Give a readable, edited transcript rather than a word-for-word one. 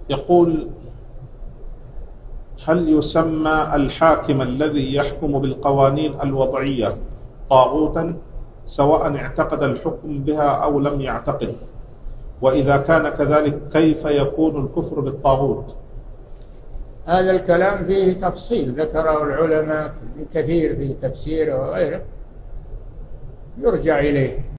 يقول: هل يسمى الحاكم الذي يحكم بالقوانين الوضعية طاغوتا سواء اعتقد الحكم بها أو لم يعتقد؟ وإذا كان كذلك كيف يكون الكفر بالطاغوت؟ هذا الكلام فيه تفصيل ذكره العلماء كثير في تفسيره وغيره، يرجع إليه.